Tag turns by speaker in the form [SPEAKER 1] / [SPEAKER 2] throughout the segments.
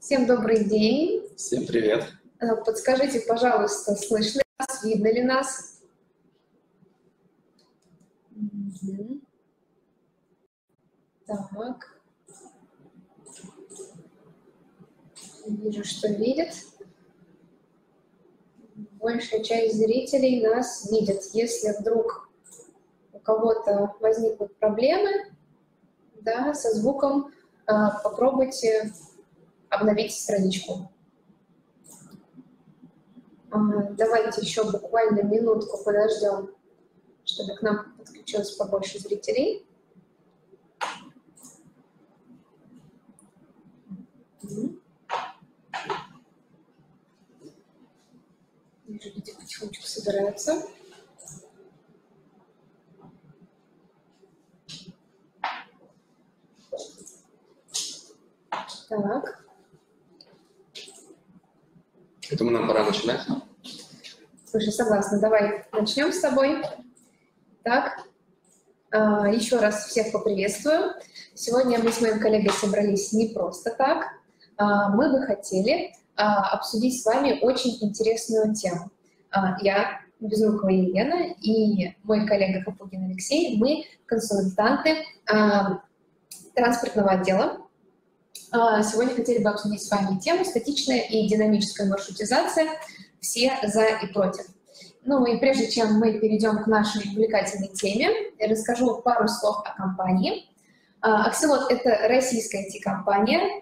[SPEAKER 1] Всем добрый день.
[SPEAKER 2] Всем привет.
[SPEAKER 1] Подскажите, пожалуйста, слышно ли нас, видно ли нас? Так. Вижу, что видит. Большая часть зрителей нас видит. Если вдруг у кого-то возникнут проблемы, да, со звуком, попробуйте обновить страничку. Давайте еще буквально минутку подождем, чтобы к нам подключилось побольше зрителей. Вижу, люди потихонечку собираются. Так.
[SPEAKER 2] Я думаю, нам пора начинать.
[SPEAKER 1] Слушай, согласна. Давай начнем с тобой. Так. Еще раз всех поприветствую. Сегодня мы с моим коллегой собрались не просто так. Мы бы хотели обсудить с вами очень интересную тему. Я, Безрукова Елена, и мой коллега Капугин Алексей, мы консультанты транспортного отдела. Сегодня хотели бы обсудить с вами тему статичная и динамическая маршрутизация, все за и против. Ну и прежде чем мы перейдем к нашей увлекательной теме, я расскажу пару слов о компании. Акселот — это российская IT-компания,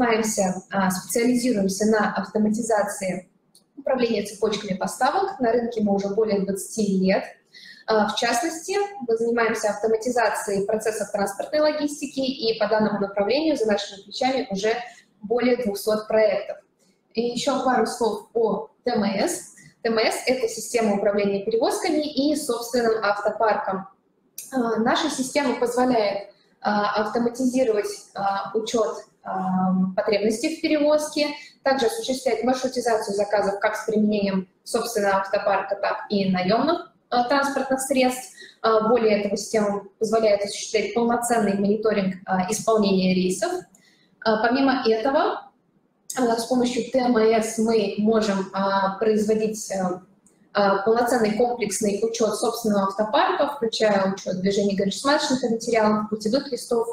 [SPEAKER 1] специализируемся на автоматизации управления цепочками поставок. На рынке мы уже более 20 лет. В частности, мы занимаемся автоматизацией процессов транспортной логистики, и по данному направлению за нашими плечами уже более 200 проектов. И еще пару слов о ТМС. ТМС — это система управления перевозками и собственным автопарком. Наша система позволяет автоматизировать учет потребностей в перевозке, также осуществлять маршрутизацию заказов как с применением собственного автопарка, так и наемных транспортных средств. Более того, система позволяет осуществлять полноценный мониторинг исполнения рейсов. Помимо этого, с помощью ТМС мы можем производить полноценный комплексный учет собственного автопарка, включая учет движения горюче-смазочных материалов, путевых листов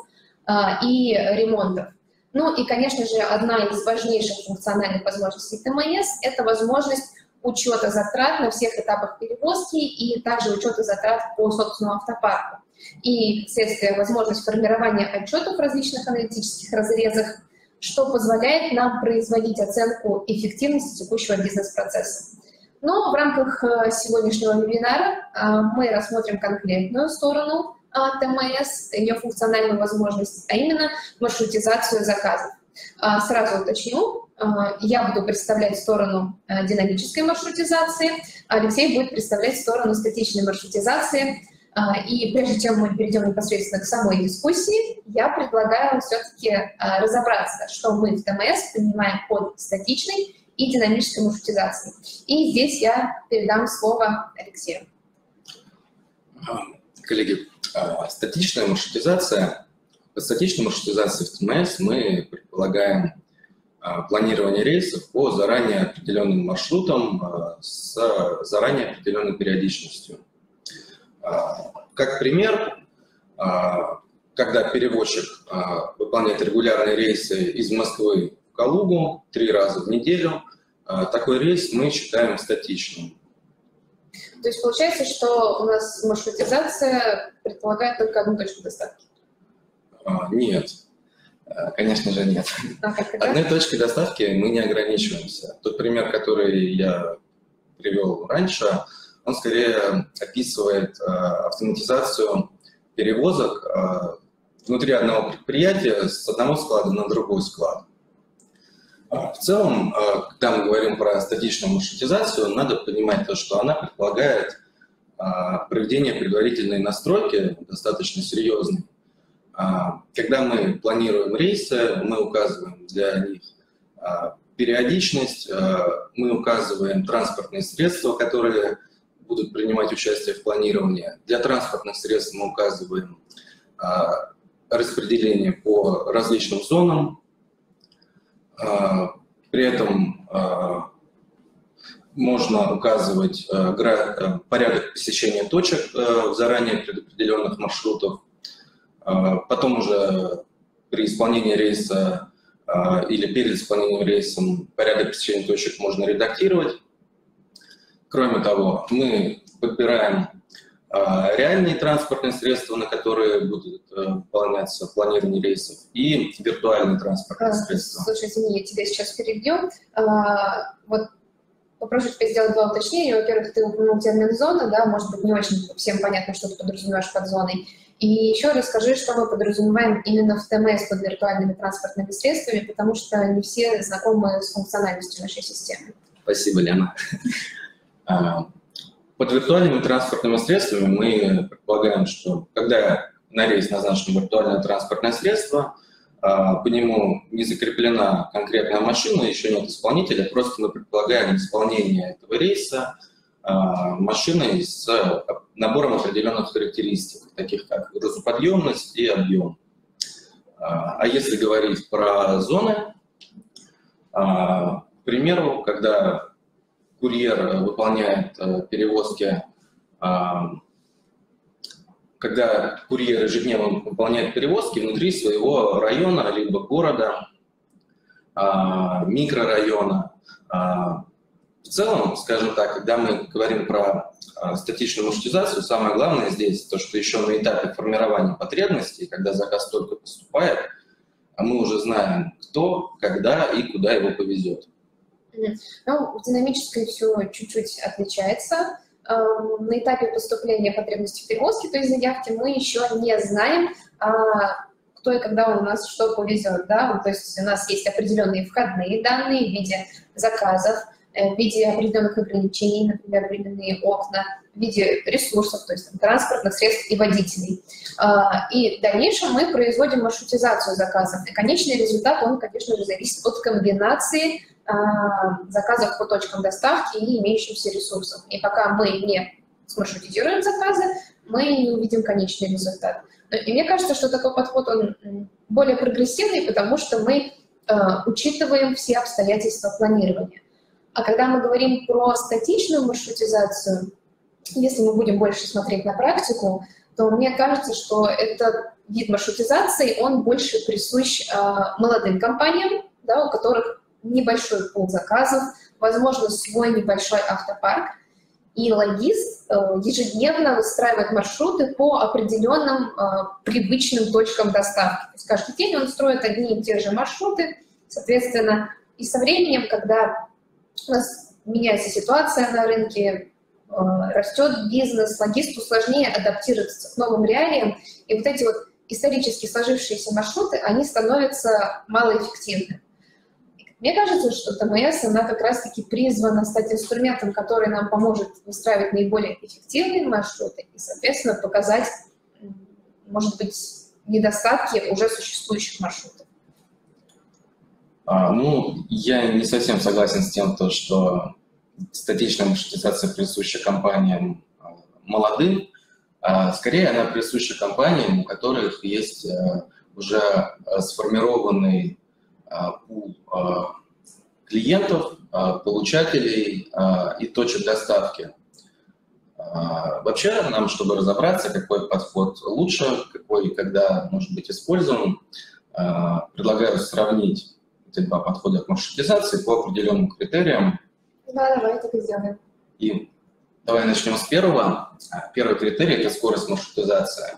[SPEAKER 1] и ремонтов. Ну и, конечно же, одна из важнейших функциональных возможностей ТМС – это возможность учета затрат на всех этапах перевозки и также учета затрат по собственному автопарку. И, следствие, возможность формирования отчетов в различных аналитических разрезах, что позволяет нам производить оценку эффективности текущего бизнес-процесса. Но в рамках сегодняшнего вебинара мы рассмотрим конкретную сторону ТМС, ее функциональную возможность, а именно маршрутизацию заказов. Сразу уточню, я буду представлять сторону динамической маршрутизации, а Алексей будет представлять сторону статичной маршрутизации. И прежде чем мы перейдем непосредственно к самой дискуссии, я предлагаю все-таки разобраться, что мы в ТМС понимаем под статичной и динамической маршрутизацией. И здесь я передам слово Алексею.
[SPEAKER 2] Коллеги, статичная маршрутизация. По статичной маршрутизации в ТМС мы предполагаем планирование рейсов по заранее определенным маршрутам с заранее определенной периодичностью. Как пример, когда перевозчик выполняет регулярные рейсы из Москвы в Калугу 3 раза в неделю, такой рейс мы считаем статичным.
[SPEAKER 1] То есть получается, что у нас маршрутизация предполагает только одну точку доставки?
[SPEAKER 2] Нет, конечно же нет. Одной точкой доставки мы не ограничиваемся. Тот пример, который я привел раньше, он скорее описывает автоматизацию перевозок внутри одного предприятия с одного склада на другой склад. В целом, когда мы говорим про статичную маршрутизацию, надо понимать то, что она предполагает проведение предварительной настройки, достаточно серьезной. Когда мы планируем рейсы, мы указываем для них периодичность, мы указываем транспортные средства, которые будут принимать участие в планировании. Для транспортных средств мы указываем распределение по различным зонам. При этом можно указывать порядок посещения точек в заранее предопределенных маршрутов. Потом уже при исполнении рейса или перед исполнением рейсом порядок посещения точек можно редактировать. Кроме того, мы подбираем реальные транспортные средства, на которые будет выполняться планирование рейсов, и виртуальные транспортные средства.
[SPEAKER 1] Слушай, извини, я тебя сейчас перебью. Вот попрошу тебя сделать два уточнения. Во-первых, ты упомянул термин «зона», да, может быть, не очень всем понятно, что ты подразумеваешь под зоной. И еще расскажи, что мы подразумеваем именно в ТМС под виртуальными транспортными средствами, потому что не все знакомы с функциональностью нашей системы.
[SPEAKER 2] Спасибо, Лена. Под виртуальными транспортными средствами мы предполагаем, что когда на рейс назначено виртуальное транспортное средство, по нему не закреплена конкретная машина, еще нет исполнителя, просто мы предполагаем исполнение этого рейса машиной с набором определенных характеристик, таких как грузоподъемность и объем. А если говорить про зоны, к примеру, когда курьер выполняет перевозки, когда курьер ежедневно выполняет перевозки внутри своего района, либо города, микрорайона. В целом, скажем так, когда мы говорим про статичную маршрутизацию, самое главное здесь то, что еще на этапе формирования потребностей, когда заказ только поступает, мы уже знаем, кто, когда и куда его повезет.
[SPEAKER 1] Ну, в динамической все чуть-чуть отличается. На этапе поступления потребностей в перевозке, то есть заявки, мы еще не знаем, кто и когда у нас что повезет. Да? То есть у нас есть определенные входные данные в виде заказов, в виде определенных ограничений, например, временные окна, в виде ресурсов, то есть там, транспортных средств и водителей. И в дальнейшем мы производим маршрутизацию заказов. И конечный результат, он, конечно же, зависит от комбинации заказов по точкам доставки и имеющихся ресурсов. И пока мы не смаршрутизируем заказы, мы не увидим конечный результат. И мне кажется, что такой подход, он более прогрессивный, потому что мы учитываем все обстоятельства планирования. А когда мы говорим про статичную маршрутизацию, если мы будем больше смотреть на практику, то мне кажется, что этот вид маршрутизации, он больше присущ молодым компаниям, да, у которых небольшой пул заказов, возможно, свой небольшой автопарк, и логист ежедневно выстраивает маршруты по определенным привычным точкам доставки. То есть каждый день он строит одни и те же маршруты, соответственно, и со временем, когда у нас меняется ситуация на рынке, растет бизнес, логисту сложнее адаптироваться к новым реалиям, и вот эти вот исторически сложившиеся маршруты, они становятся малоэффективны. Мне кажется, что ТМС, она как раз-таки призвана стать инструментом, который нам поможет выстраивать наиболее эффективные маршруты и, соответственно, показать, может быть, недостатки уже существующих маршрутов.
[SPEAKER 2] Ну, я не совсем согласен с тем, что статичная маршрутизация присуща компаниям молодым. Скорее, она присуща компаниям, у которых есть уже сформированный пул клиентов, получателей и точек доставки. Вообще, нам, чтобы разобраться, какой подход лучше, какой и когда может быть использован, предлагаю сравнить эти два подхода к маршрутизации по определенным критериям.
[SPEAKER 1] Да, давай так и сделаем.
[SPEAKER 2] И давай начнем с первого. Первый критерий – это скорость маршрутизации.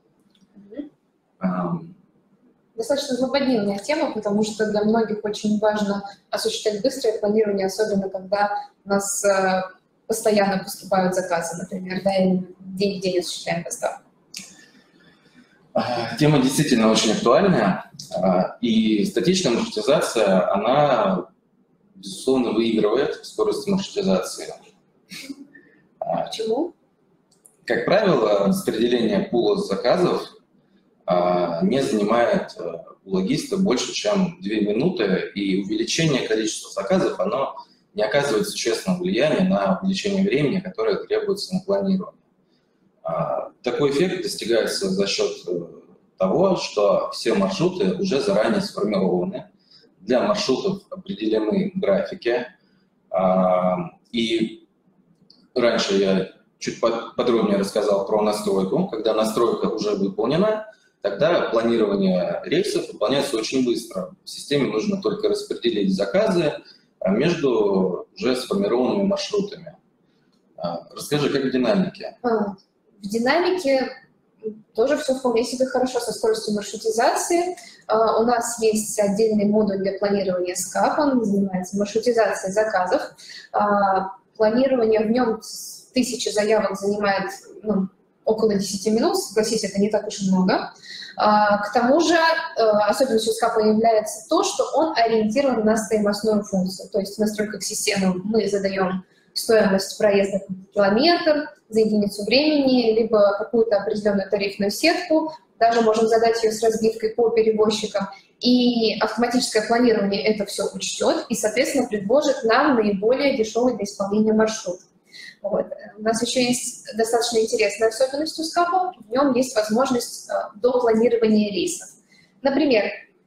[SPEAKER 1] Достаточно злободневная тема, потому что для многих очень важно осуществлять быстрое планирование, особенно когда у нас постоянно поступают заказы, например, да, и день в день осуществляем доставку.
[SPEAKER 2] Тема действительно очень актуальная, и статичная маршрутизация, она, безусловно, выигрывает в скорости маршрутизации.
[SPEAKER 1] Почему?
[SPEAKER 2] Как правило, распределение пула заказов не занимает у логиста больше, чем 2 минуты, и увеличение количества заказов, оно не оказывает существенного влияния на увеличение времени, которое требуется на планирование. Такой эффект достигается за счет того, что все маршруты уже заранее сформированы для маршрутов определены графики. И раньше я чуть подробнее рассказал про настройку. Когда настройка уже выполнена, тогда планирование рейсов выполняется очень быстро. В системе нужно только распределить заказы между уже сформированными маршрутами. Расскажи, как в динамике?
[SPEAKER 1] В динамике тоже все вполне себе хорошо со скоростью маршрутизации. У нас есть отдельный модуль для планирования SCAP, он занимается маршрутизацией заказов. Планирование в нем 1000 заявок занимает около 10 минут, согласитесь, это не так уж и много. К тому же особенностью SCAP является то, что он ориентирован на стоимостную функцию. То есть в настройках системы мы задаем стоимость проезда в километр за единицу времени, либо какую-то определенную тарифную сетку, даже можем задать ее с разбивкой по перевозчикам, и автоматическое планирование это все учтет и, соответственно, предложит нам наиболее дешевый для исполнения маршрут. Вот. У нас еще есть достаточно интересная особенность у SCAP, в нем есть возможность допланирования рейсов. Например,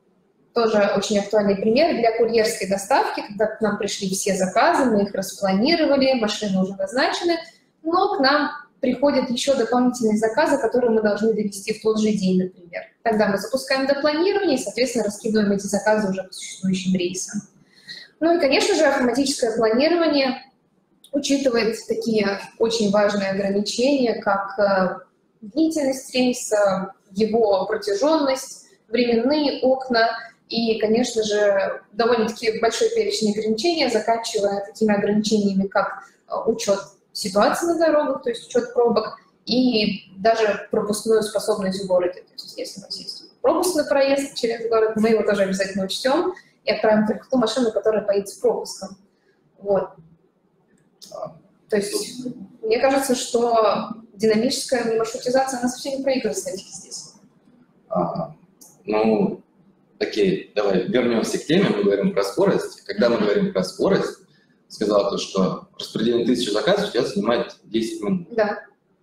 [SPEAKER 1] тоже очень актуальный пример для курьерской доставки, когда к нам пришли все заказы, мы их распланировали, машины уже назначены, но к нам приходят еще дополнительные заказы, которые мы должны довести в тот же день, например. Тогда мы запускаем допланирование и, соответственно, раскидываем эти заказы уже по существующим рейсам. Ну и, конечно же, автоматическое планирование учитывает такие очень важные ограничения, как длительность рейса, его протяженность, временные окна и, конечно же, довольно-таки большой перечень ограничений, заканчивая такими ограничениями, как учет ситуации на дорогах, то есть учет пробок, и даже пропускную способность в городе. То есть если у нас есть пропуск на проезд через город, мы его тоже обязательно учтем и отправим только ту машину, которая поедет с пропуском. Вот. То есть мне кажется, что динамическая маршрутизация, она совсем не проигрывает статистике здесь.
[SPEAKER 2] Ну, окей, давай вернемся к теме, мы говорим про скорость. Когда мы говорим про скорость, сказала то, что распределение 1000 заказов у тебя занимает 10 минут.
[SPEAKER 1] Да.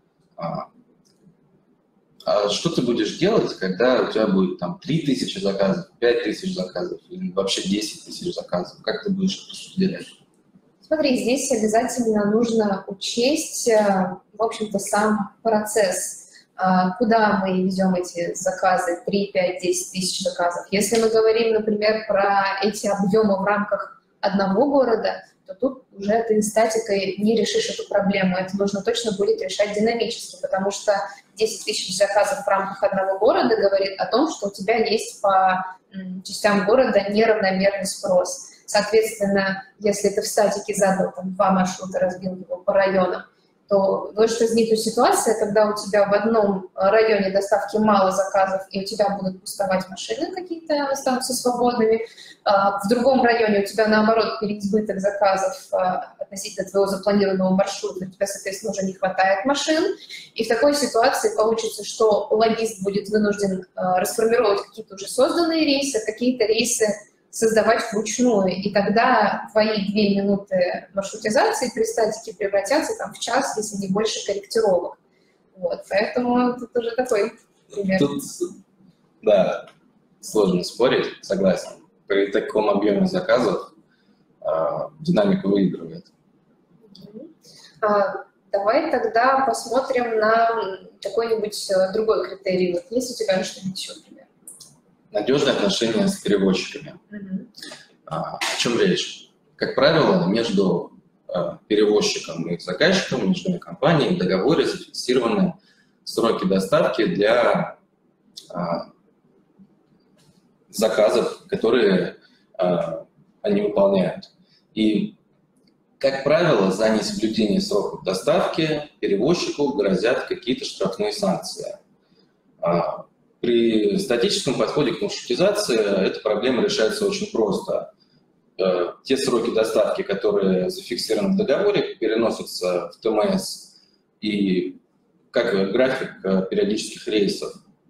[SPEAKER 2] А что ты будешь делать, когда у тебя будет там 3000 заказов, 5000 заказов или вообще 10 000 заказов? Как ты будешь распределять?
[SPEAKER 1] Смотри, здесь обязательно нужно учесть, в общем-то, сам процесс, куда мы везем эти заказы, 3, 5, 10 тысяч заказов. Если мы говорим, например, про эти объемы в рамках одного города, то тут уже ты статикой не решишь эту проблему. Это нужно точно будет решать динамически, потому что 10 тысяч заказов в рамках одного города говорит о том, что у тебя есть по частям города неравномерный спрос. Соответственно, если ты в статике задал там 2 маршрута, разбил его по районам, то может возникнуть ситуация, когда у тебя в одном районе доставки мало заказов, и у тебя будут пустовать машины какие-то, останутся свободными, в другом районе у тебя, наоборот, переизбыток заказов относительно твоего запланированного маршрута, у тебя, соответственно, уже не хватает машин, и в такой ситуации получится, что логист будет вынужден расформировать какие-то уже созданные рейсы, какие-то рейсы создавать вручную, и тогда твои 2 минуты маршрутизации при статике превратятся там, в час, если не больше корректировок. Вот, поэтому тут уже такой пример.
[SPEAKER 2] Тут, да, сложно спорить, согласен. При таком объеме заказов динамика выигрывает.
[SPEAKER 1] Давай тогда посмотрим на какой-нибудь другой критерий. Вот есть у тебя что-нибудь еще, например?
[SPEAKER 2] Надежные отношения с перевозчиками. О чем речь? Как правило, между перевозчиком и заказчиком, между компанией в договоре зафиксированы сроки доставки для заказов, которые они выполняют. И, как правило, за несоблюдение сроков доставки перевозчику грозят какие-то штрафные санкции. При статическом подходе к маршрутизации эта проблема решается очень просто. Те сроки доставки, которые зафиксированы в договоре, переносятся в ТМС и как график периодических рейсов.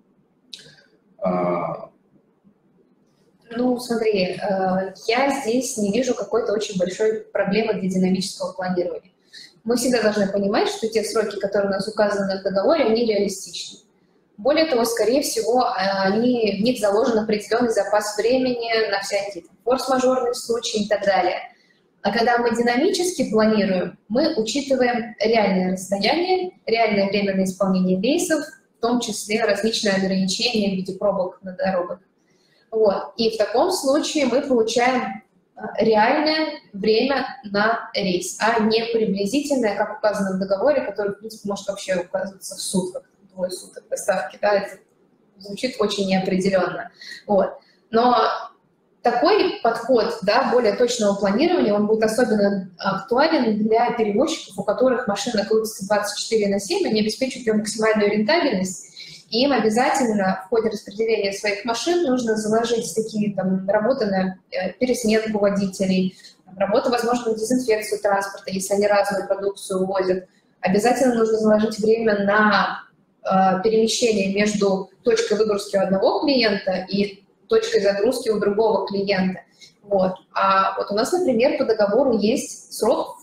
[SPEAKER 1] Ну, смотри, я здесь не вижу какой-то очень большой проблемы для динамического планирования. Мы всегда должны понимать, что те сроки, которые у нас указаны в договоре, они реалистичны. Более того, скорее всего, в них заложен определенный запас времени на всякие форс-мажорные случаи и так далее. А когда мы динамически планируем, мы учитываем реальное расстояние, реальное время на исполнение рейсов, в том числе различные ограничения в виде пробок на дорогах. Вот. И в таком случае мы получаем реальное время на рейс, а не приблизительное, как указано в договоре, который, в принципе, может вообще указываться в сутках, двое суток доставки. Да, это звучит очень неопределенно. Вот. Но такой подход, да, более точного планирования, он будет особенно актуален для перевозчиков, у которых машина крутится 24/7, они обеспечивают ее максимальную рентабельность. И им обязательно в ходе распределения своих машин нужно заложить такие там, работы на пересменку водителей, работу, возможно, на дезинфекцию транспорта, если они разную продукцию увозят. Обязательно нужно заложить время на перемещение между точкой выгрузки у одного клиента и точкой загрузки у другого клиента. Вот. А вот у нас, например, по договору есть срок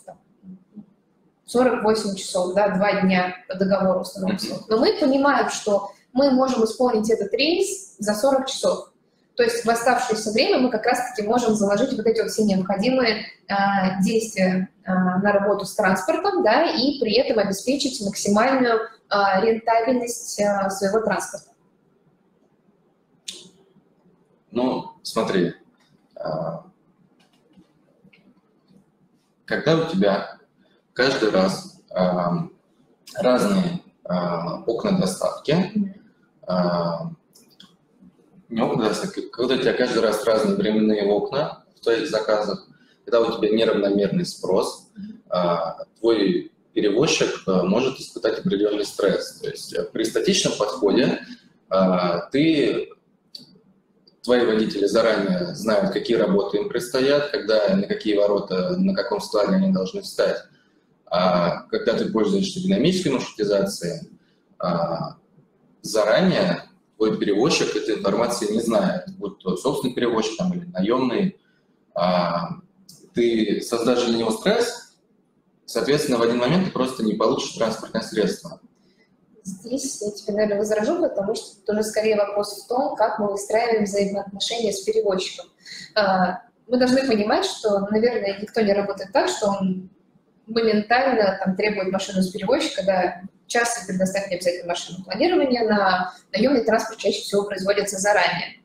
[SPEAKER 1] 48 часов, да, 2 дня по договору установлен срок. Но мы понимаем, что мы можем исполнить этот рейс за 40 часов. То есть в оставшееся время мы как раз-таки можем заложить вот эти вот все необходимые действия на работу с транспортом, да, и при этом обеспечить максимальную рентабельность своего транспорта.
[SPEAKER 2] Ну, смотри, когда у тебя каждый раз разные окна доставки, не окна доставки, когда у тебя каждый раз разные временные окна в твоих заказах, когда у тебя неравномерный спрос, твой перевозчик может испытать определенный стресс. То есть при статичном подходе твои водители заранее знают, какие работы им предстоят, когда, на какие ворота, на каком складе они должны встать. А когда ты пользуешься динамической маршрутизацией, заранее твой перевозчик этой информации не знает, будь то собственный перевозчик там, или наемный. Ты создашь для него стресс, соответственно, в один момент ты просто не получишь транспортное средство.
[SPEAKER 1] Здесь я тебе, наверное, возражу, потому что это уже скорее вопрос в том, как мы выстраиваем взаимоотношения с перевозчиком. Мы должны понимать, что, наверное, никто не работает так, что он моментально там, требует машину с перевозчика, да, часто предоставить не обязательно машину планирования, на наемный транспорт чаще всего производится заранее.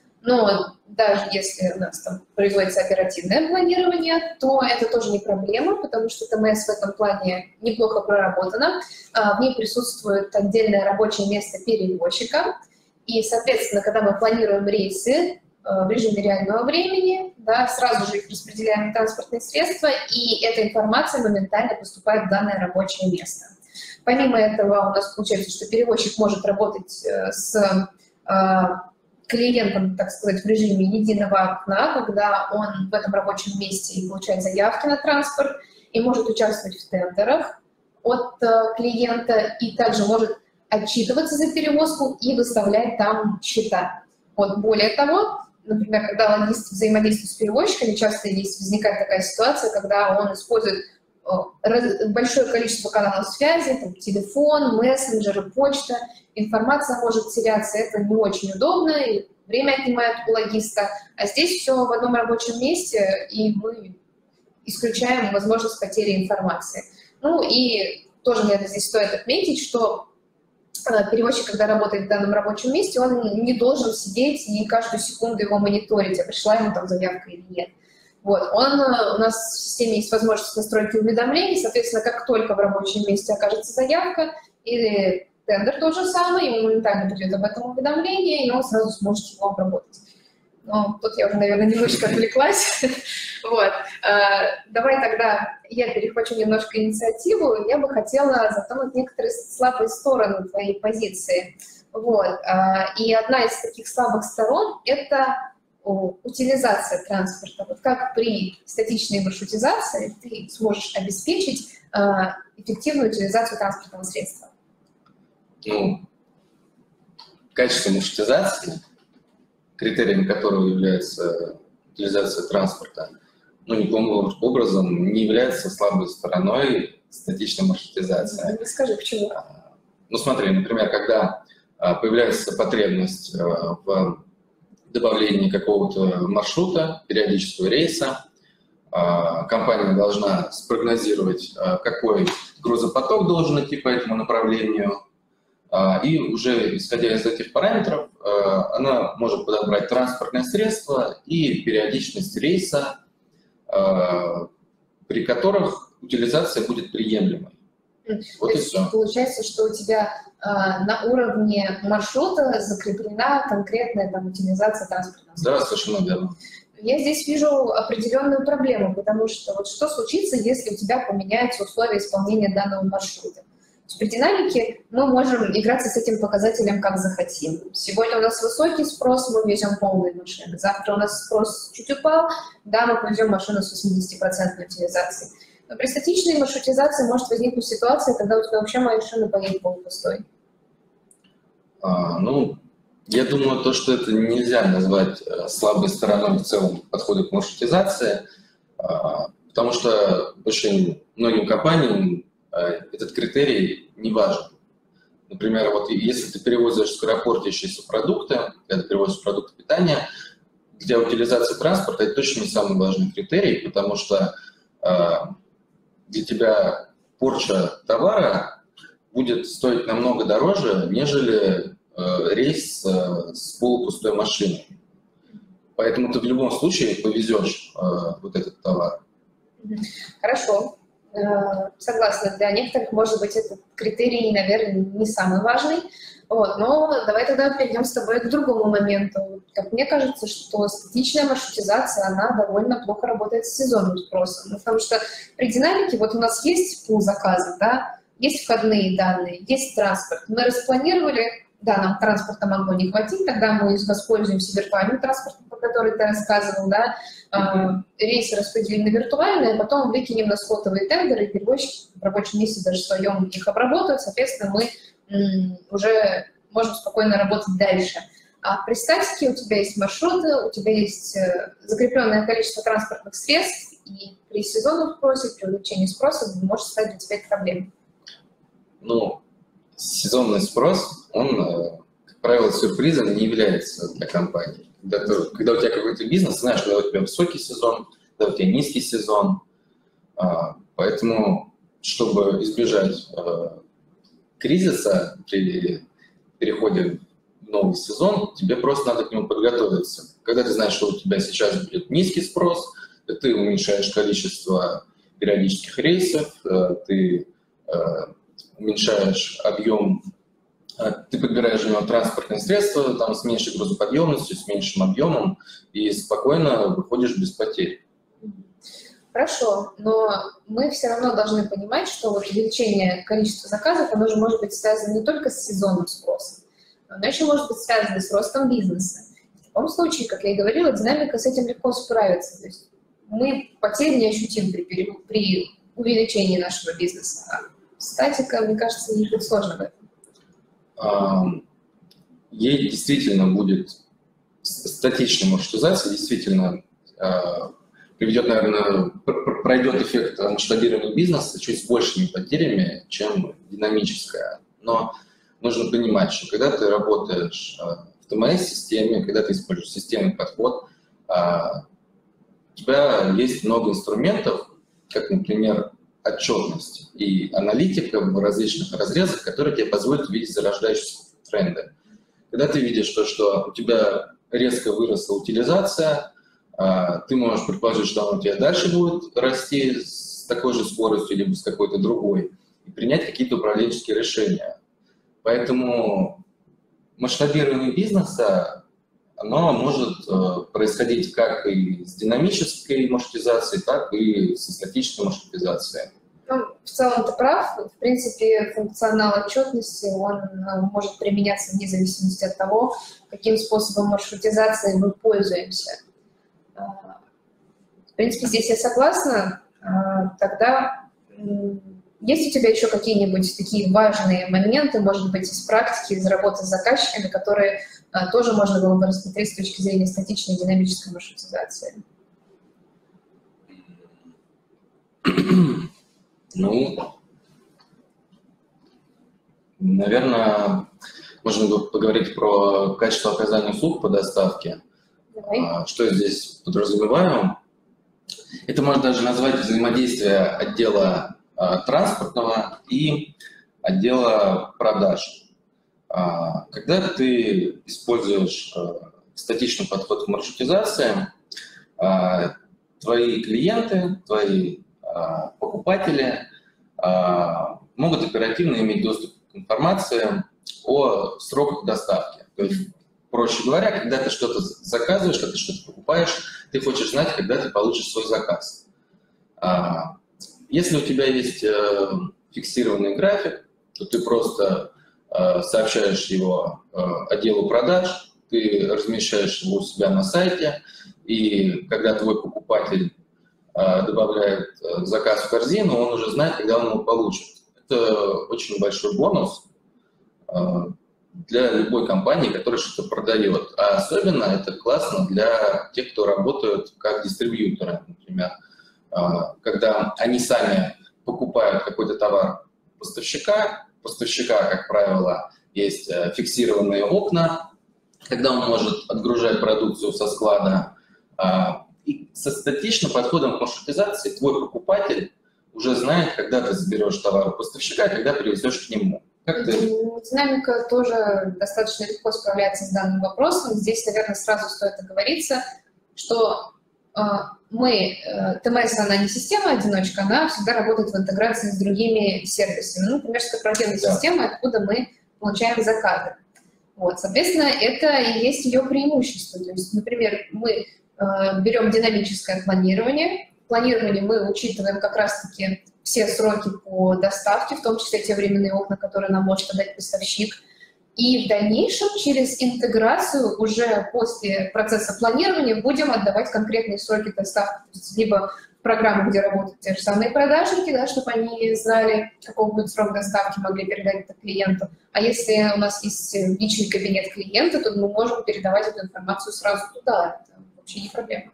[SPEAKER 1] Но даже если у нас там производится оперативное планирование, то это тоже не проблема, потому что ТМС в этом плане неплохо проработано. В ней присутствует отдельное рабочее место перевозчика. И, соответственно, когда мы планируем рейсы в режиме реального времени, да, сразу же их распределяем на транспортные средства, и эта информация моментально поступает в данное рабочее место. Помимо этого, у нас получается, что перевозчик может работать с клиентом, так сказать, в режиме единого окна, когда он в этом рабочем месте получает заявки на транспорт и может участвовать в тендерах от клиента, и также может отчитываться за перевозку и выставлять там счета. Вот. Более того, например, когда логист взаимодействует с перевозчиками, часто возникает такая ситуация, когда он использует большое количество каналов связи, там, телефон, мессенджеры, почта, информация может теряться, это не очень удобно, и время отнимает у логиста, а здесь все в одном рабочем месте, и мы исключаем возможность потери информации. Ну и тоже, наверное, здесь стоит отметить, что перевозчик, когда работает в данном рабочем месте, он не должен сидеть и каждую секунду его мониторить, а пришла ему там заявка или нет. Вот. У нас в системе есть возможность настройки уведомлений, соответственно, как только в рабочем месте окажется заявка или тендер тот же самый, ему моментально придет об этом уведомление, и он сразу сможет его обработать. Но тут я уже, наверное, немножко отвлеклась. Вот. Давай тогда я перехвачу немножко инициативу. Я бы хотела затронуть некоторые слабые стороны твоей позиции. Вот. И одна из таких слабых сторон – это утилизация транспорта. Вот как при статичной маршрутизации ты сможешь обеспечить эффективную утилизацию транспортного средства?
[SPEAKER 2] Ну, качество маршрутизации, критерием которого является утилизация транспорта, ну, никаким образом не является слабой стороной статичной маршрутизации.
[SPEAKER 1] Ну, скажи, почему?
[SPEAKER 2] Ну, смотри, например, когда появляется потребность в добавление какого-то маршрута, периодического рейса. Компания должна спрогнозировать, какой грузопоток должен идти по этому направлению. И уже исходя из этих параметров, она может подобрать транспортное средство и периодичность рейса, при которых утилизация будет приемлемой. Вот
[SPEAKER 1] то есть получается, что у тебя на уровне маршрута закреплена конкретная там утилизация транспортного средства.
[SPEAKER 2] Да, совершенно верно.
[SPEAKER 1] Я здесь вижу определенную проблему, потому что вот что случится, если у тебя поменяются условия исполнения данного маршрута? При динамике мы можем играться с этим показателем как захотим. Сегодня у нас высокий спрос, мы везем полные машины. Завтра у нас спрос чуть упал, да, мы повезем машину с 80% утилизацией. Но при статичной маршрутизации может возникнуть ситуация, когда у тебя вообще машина поедет полупустой.
[SPEAKER 2] Ну, я думаю, то, что это нельзя назвать слабой стороной в целом подхода к маршрутизации, потому что очень многим компаниям этот критерий не важен. Например, вот если ты перевозишь скоропортящиеся продукты, когда ты перевозишь продукты питания, для утилизации транспорта это точно не самый важный критерий, потому что для тебя порча товара будет стоить намного дороже, нежели рейс с полупустой машиной. Поэтому ты в любом случае повезешь вот этот товар.
[SPEAKER 1] Хорошо. Согласна, для некоторых, может быть, этот критерий, наверное, не самый важный. Вот, но давай тогда перейдем с тобой к другому моменту. Как мне кажется, что статичная маршрутизация, она довольно плохо работает с сезонным спросом. Потому что при динамике вот у нас есть пул заказов, да, есть входные данные, есть транспорт. Мы распланировали, да, нам транспорта могло не хватить, тогда мы воспользуемся виртуальным транспортом, про который ты рассказывал, да, рейсы распределим на виртуальные, а потом выкинем на спотовые тендеры, и перевозчики в рабочем месте даже своем их обработают, соответственно, мы уже можем спокойно работать дальше. А при статике у тебя есть маршруты, у тебя есть закрепленное количество транспортных средств, и при сезонном спросе, при увеличении спроса может стать для тебя проблемой.
[SPEAKER 2] Ну, сезонный спрос, он, как правило, сюрпризом не является для компании. Когда у тебя какой-то бизнес, знаешь, когда у тебя высокий сезон, когда у тебя низкий сезон. Поэтому, чтобы избежать кризиса при переходе в новый сезон, тебе просто надо к нему подготовиться. Когда ты знаешь, что у тебя сейчас будет низкий спрос, ты уменьшаешь количество периодических рейсов, ты уменьшаешь объем, ты подбираешь у него транспортное средство там, с меньшей грузоподъемностью, с меньшим объемом и спокойно выходишь без потерь.
[SPEAKER 1] Хорошо, но мы все равно должны понимать, что вот увеличение количества заказов, оно же может быть связано не только с сезонным спросом, но еще может быть связано с ростом бизнеса. В таком случае, как я и говорила, динамика с этим легко справится. То есть мы потери не ощутим при увеличении нашего бизнеса. А статика, мне кажется, не будет сложно в этом.
[SPEAKER 2] Ей действительно будет статичная маршрутизация, действительно приведет, наверное, пройдет эффект масштабирования бизнеса чуть с большими потерями, чем динамическая. Но нужно понимать, что когда ты работаешь в ТМС-системе, когда ты используешь системный подход, у тебя есть много инструментов, как, например, отчетность и аналитика в различных разрезах, которые тебе позволят увидеть зарождающиеся тренды. Когда ты видишь, что у тебя резко выросла утилизация, ты можешь предположить, что она у тебя дальше будет расти с такой же скоростью, либо с какой-то другой, и принять какие-то управленческие решения. Поэтому масштабирование бизнеса, оно может происходить как и с динамической маршрутизацией, так и со статической маршрутизацией.
[SPEAKER 1] Ну, в целом ты прав. В принципе, функционал отчетности, он может применяться вне зависимости от того, каким способом маршрутизации мы пользуемся. В принципе, здесь я согласна. Тогда есть у тебя еще какие-нибудь такие важные моменты, может быть, из практики, из работы с заказчиками, которые тоже можно было бы рассмотреть с точки зрения статичной и динамической маршрутизации?
[SPEAKER 2] Ну, наверное, можно поговорить про качество оказания услуг по доставке. Что я здесь подразумеваю? Это можно даже назвать взаимодействие отдела транспортного и отдела продаж. Когда ты используешь статичный подход к маршрутизации, твои клиенты, твои покупатели могут оперативно иметь доступ к информации о сроках доставки. То есть, проще говоря, когда ты что-то заказываешь, когда ты что-то покупаешь, ты хочешь знать, когда ты получишь свой заказ. Если у тебя есть фиксированный график, то ты просто сообщаешь его отделу продаж, ты размещаешь его у себя на сайте, и когда твой покупатель добавляет заказ в корзину, он уже знает, когда он его получит. Это очень большой бонус для любой компании, которая что-то продает. А особенно это классно для тех, кто работают как дистрибьюторы, например. Когда они сами покупают какой-то товар поставщика, как правило, есть фиксированные окна, когда он может отгружать продукцию со склада. И со статичным подходом к маршрутизации твой покупатель уже знает, когда ты заберешь товар у поставщика, когда привезешь к нему.
[SPEAKER 1] Динамика тоже достаточно легко справляется с данным вопросом. Здесь, наверное, сразу стоит оговориться, что ТМС, она не система-одиночка, она всегда работает в интеграции с другими сервисами. Ну, например, с корпоративной системой, откуда мы получаем заказы. Вот, соответственно, это и есть ее преимущество. То есть, например, мы берем динамическое планирование. В планировании мы учитываем как раз-таки все сроки по доставке, в том числе те временные окна, которые нам может отдать поставщик. И в дальнейшем через интеграцию уже после процесса планирования будем отдавать конкретные сроки доставки. То есть либо в программу, где работают те же самые продажники, да, чтобы они знали, какой будет срок доставки, могли передать это клиенту. А если у нас есть личный кабинет клиента, то мы можем передавать эту информацию сразу туда. Это вообще не проблема.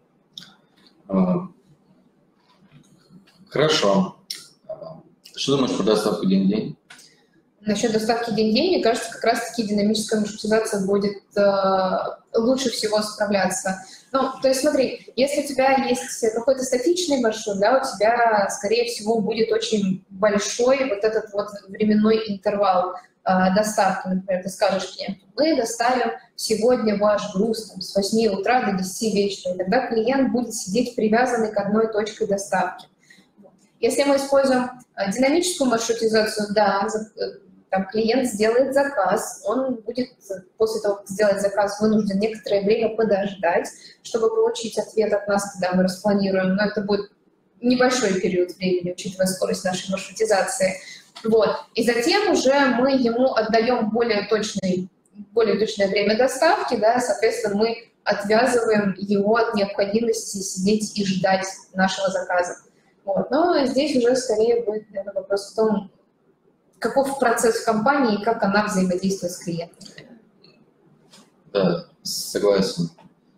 [SPEAKER 2] Хорошо. Что думаешь про доставку день-день?
[SPEAKER 1] Насчет доставки день-день, мне кажется, как раз-таки динамическая маршрутизация будет лучше всего справляться. Ну, то есть смотри, если у тебя есть какой-то статичный маршрут, да, у тебя, скорее всего, будет очень большой вот этот вот временной интервал доставки. Например, ты скажешь клиенту: мы доставим сегодня ваш груз там, с 8 утра до 10 вечера, и тогда клиент будет сидеть привязанный к одной точке доставки. Если мы используем динамическую маршрутизацию, да, там клиент сделает заказ, он будет после того, как сделать заказ, вынужден некоторое время подождать, чтобы получить ответ от нас, когда мы распланируем, но это будет небольшой период времени, учитывая скорость нашей маршрутизации. Вот. И затем уже мы ему отдаем более точное время доставки, да, соответственно, мы отвязываем его от необходимости сидеть и ждать нашего заказа. Вот. Но здесь уже скорее будет, наверное, вопрос в том, каков процесс в компании и как она взаимодействует с клиентом.
[SPEAKER 2] Да, согласен.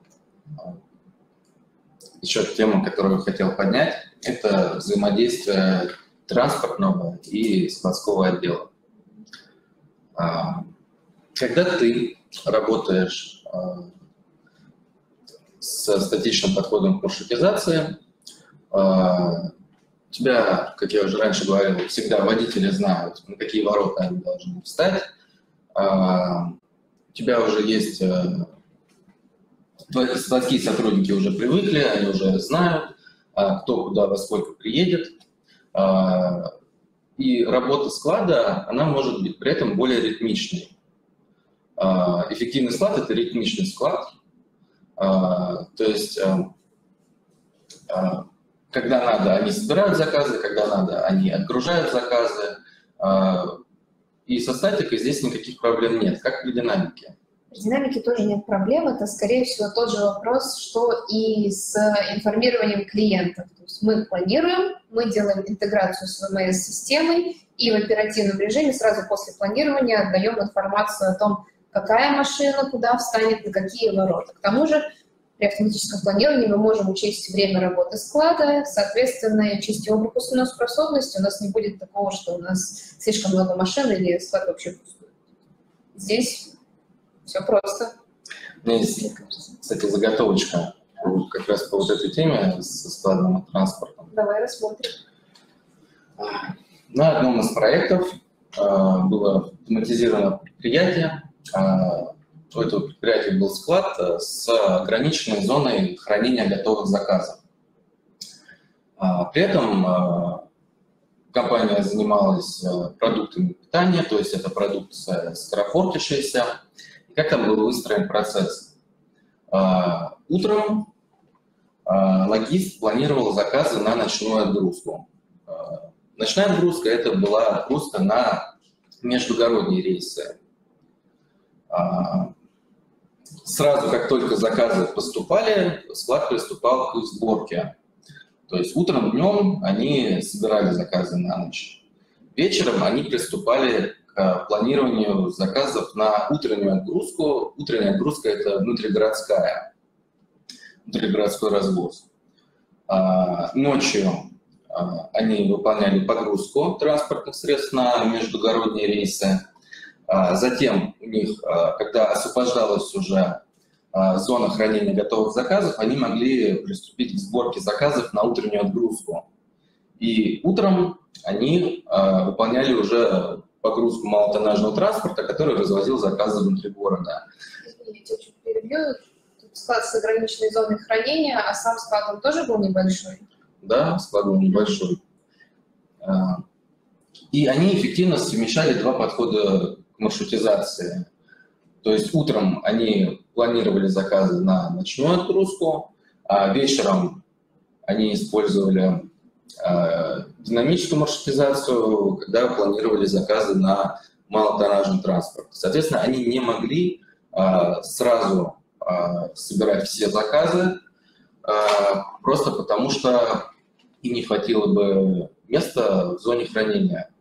[SPEAKER 2] Еще тема, которую я хотел поднять, это взаимодействие транспортного и складского отдела. Когда ты работаешь со статичным подходом к маршрутизации, у тебя, как я уже раньше говорил, всегда водители знают, на какие ворота они должны встать. У тебя уже есть... Складские сотрудники уже привыкли, они уже знают, кто куда во сколько приедет. И работа склада, она может быть при этом более ритмичной. Эффективный склад – это ритмичный склад. То есть... Когда надо, они собирают заказы, когда надо, они отгружают заказы. И со статикой здесь никаких проблем нет, как при динамике.
[SPEAKER 1] При динамике тоже нет проблем. Это, скорее всего, тот же вопрос, что и с информированием клиентов. То есть мы планируем, мы делаем интеграцию с ВМС-системой, и в оперативном режиме сразу после планирования отдаем информацию о том, какая машина куда встанет, на какие ворота. К тому же, при автоматическом планировании мы можем учесть время работы склада, соответственно, честь его пропускной способности. У нас не будет такого, что у нас слишком много машин или склад вообще пустой. Здесь все просто.
[SPEAKER 2] Мне есть кстати, заготовочка как раз по вот этой теме со складным транспортом.
[SPEAKER 1] Давай рассмотрим.
[SPEAKER 2] На одном из проектов было автоматизировано предприятие. У этого предприятия был склад с ограниченной зоной хранения готовых заказов. При этом компания занималась продуктами питания, то есть это продукция скоропортящаяся. И как там был выстроен процесс? Утром логист планировал заказы на ночную отгрузку. Ночная отгрузка – это была отгрузка на междугородние рейсы. Сразу, как только заказы поступали, склад приступал к их сборке. То есть утром, днем они собирали заказы на ночь. Вечером они приступали к планированию заказов на утреннюю отгрузку. Утренняя отгрузка – это внутригородской развоз. Ночью они выполняли погрузку транспортных средств на междугородние рейсы. Затем у них, когда освобождалась уже зона хранения готовых заказов, они могли приступить к сборке заказов на утреннюю отгрузку. И утром они выполняли уже погрузку малотоннажного транспорта, который развозил заказы внутри города.
[SPEAKER 1] Извините, чуть перебью. Тут склад с ограниченной зоной хранения, а сам склад он тоже был небольшой?
[SPEAKER 2] Да, склад был небольшой. И они эффективно совмещали два подхода к маршрутизации. То есть утром они планировали заказы на ночную отгрузку, а вечером они использовали динамическую маршрутизацию, когда планировали заказы на малотоннажный транспорт. Соответственно, они не могли сразу собирать все заказы, просто потому что им не хватило бы места в зоне хранения.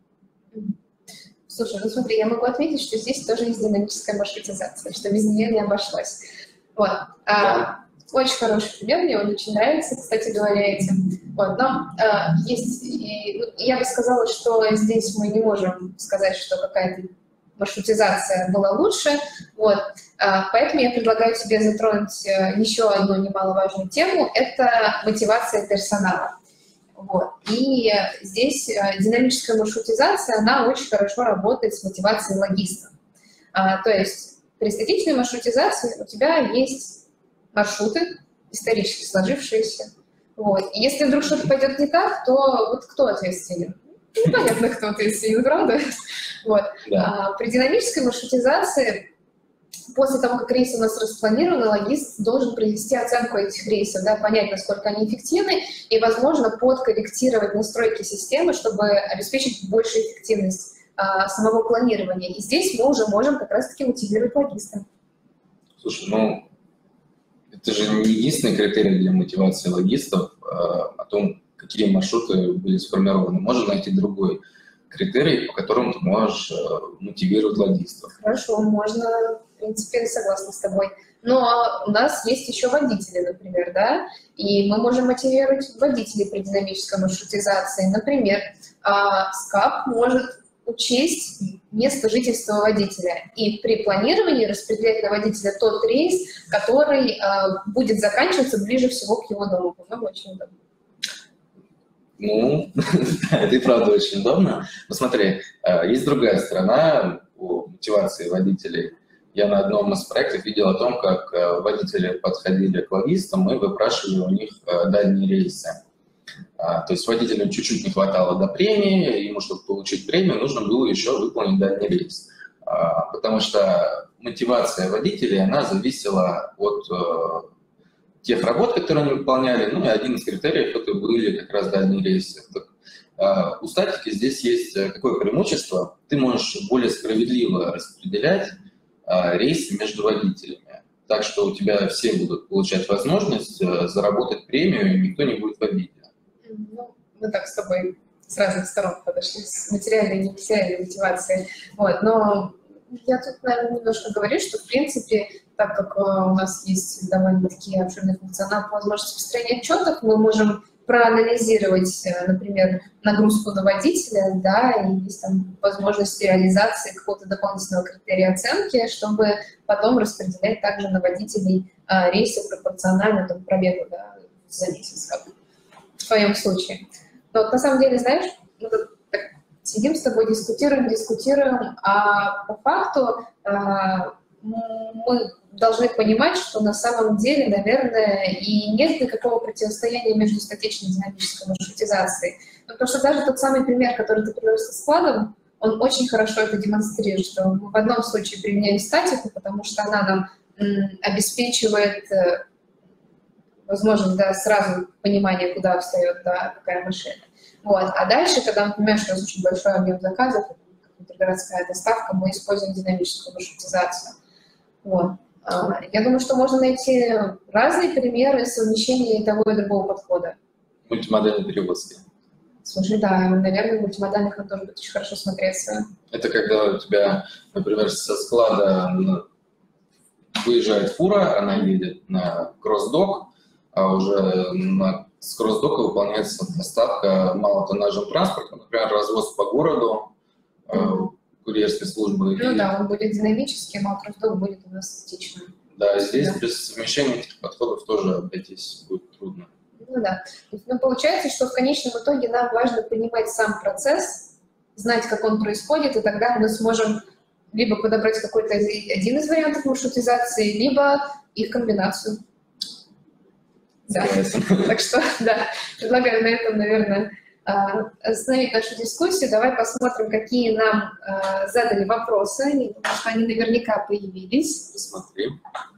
[SPEAKER 1] Слушай, ну смотри, я могу отметить, что здесь тоже есть динамическая маршрутизация, что без нее не обошлось. Вот. Очень хороший пример, мне он очень нравится, кстати говоря, этим. Вот. Но есть, я бы сказала, что здесь мы не можем сказать, что какая-то маршрутизация была лучше. Вот. Поэтому я предлагаю тебе затронуть еще одну немаловажную тему – это мотивация персонала. Вот. И здесь динамическая маршрутизация, она очень хорошо работает с мотивацией логистов. То есть при статичной маршрутизации у тебя есть маршруты, исторически сложившиеся. Вот. И если вдруг что-то пойдет не так, то вот кто ответственен? Непонятно, кто ответственен, правда? Вот.
[SPEAKER 2] Да.
[SPEAKER 1] При динамической маршрутизации после того, как рейсы у нас распланированы, логист должен провести оценку этих рейсов, да, понять, насколько они эффективны, и, возможно, подкорректировать настройки системы, чтобы обеспечить большую эффективность самого планирования. И здесь мы уже можем как раз-таки мотивировать логиста.
[SPEAKER 2] Слушай, ну, это же не единственный критерий для мотивации логистов о том, какие маршруты были сформированы. Можно найти другой критерий, по которому ты можешь мотивировать логистов.
[SPEAKER 1] Хорошо, можно, в принципе, согласна с тобой. Но у нас есть еще водители, например, да, и мы можем мотивировать водителей при динамической маршрутизации. Например, СКАП может учесть место жительства водителя и при планировании распределять на водителя тот рейс, который будет заканчиваться ближе всего к его дому. По-моему, очень удобно.
[SPEAKER 2] Ну, это и правда очень удобно. Но смотри, есть другая сторона у мотивации водителей. Я на одном из проектов видел о том, как водители подходили к логистам и выпрашивали у них дальние рейсы. То есть водителю чуть-чуть не хватало до премии, ему, чтобы получить премию, нужно было еще выполнить дальний рейс. Потому что мотивация водителей, она зависела от тех работ, которые они выполняли, ну и один из критериев это были как раз дальние рейсы. У статики здесь есть какое преимущество? Ты можешь более справедливо распределять рейсы между водителями, так что у тебя все будут получать возможность заработать премию, и никто не будет в обиде.
[SPEAKER 1] Ну, мы так с тобой с разных сторон подошли, с материальной и нематериальной мотивацией. Вот. Но я тут, наверное, немножко говорю, что, в принципе, так как у нас есть довольно-таки обширный функционал по возможности построения отчетов, мы можем проанализировать, например, нагрузку на водителя, да, и есть там возможность реализации какого-то дополнительного критерия оценки, чтобы потом распределять также на водителей рейсы пропорционально там, пробегу, да, за месяц, как в твоем случае. Но вот на самом деле, знаешь, мы так сидим с тобой, дискутируем, а по факту мы должны понимать, что на самом деле, наверное, и нет никакого противостояния между статичной и динамической маршрутизацией. Потому что даже тот самый пример, который ты привел со складом, он очень хорошо это демонстрирует, что мы в одном случае применяем статику, потому что она нам обеспечивает возможность, да, сразу понимание, куда встает, да, какая машина. Вот. А дальше, когда мы понимаем, что у нас очень большой объем заказов, городская доставка, мы используем динамическую маршрутизацию. Вот. Я думаю, что можно найти разные примеры совмещения того и другого подхода.
[SPEAKER 2] Мультимодальные перевозки.
[SPEAKER 1] Слушай, да, наверное, в мультимодальных он тоже будет очень хорошо смотреться.
[SPEAKER 2] Это когда у тебя, например, со склада выезжает фура, она едет на кросс-док, а уже с кросс-дока выполняется доставка малотоннажным транспортом, например, развоз по городу, курьерской службы.
[SPEAKER 1] Ну да, он будет динамическим, а кросс-док будет у нас статичным.
[SPEAKER 2] Да, здесь без совмещения этих подходов тоже обойтись будет трудно.
[SPEAKER 1] Ну да. Но получается, что в конечном итоге нам важно понимать сам процесс, знать, как он происходит, и тогда мы сможем либо подобрать какой-то один из вариантов маршрутизации, либо их комбинацию. Да. Так что, да, предлагаю на этом, наверное, остановить нашу дискуссию. Давай посмотрим, какие нам задали вопросы, потому что они наверняка появились.
[SPEAKER 2] Посмотрим.